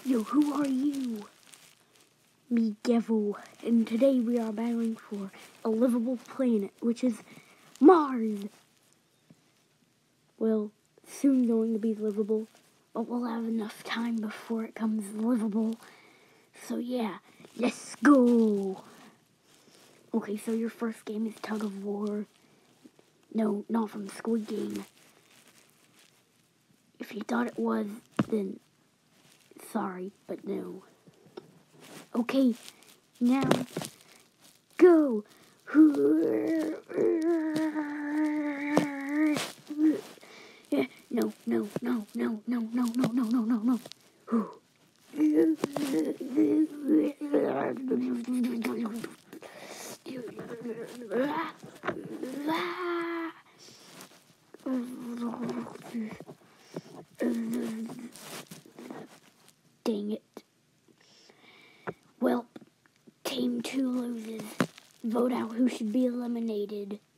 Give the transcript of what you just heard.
Yo, who are you? Me, Devil, and today we are battling for a livable planet, which is Mars. Well, soon going to be livable, but we'll have enough time before it comes livable. So yeah, let's go. Okay, so your first game is Tug of War. No, not from Squid Game. If you thought it was, then sorry, but no. Okay, now go. No. Dang it. Well, Team 2 loses. Vote out who should be eliminated.